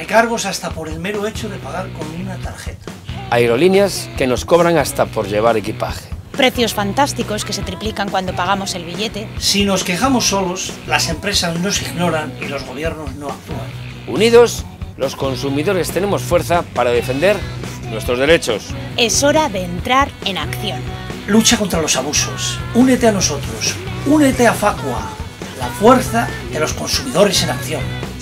Recargos hasta por el mero hecho de pagar con una tarjeta. Aerolíneas que nos cobran hasta por llevar equipaje. Precios fantásticos que se triplican cuando pagamos el billete. Si nos quejamos solos, las empresas nos ignoran y los gobiernos no actúan. Unidos, los consumidores tenemos fuerza para defender nuestros derechos. Es hora de entrar en acción. Lucha contra los abusos. Únete a nosotros. Únete a Facua, la fuerza de los consumidores en acción.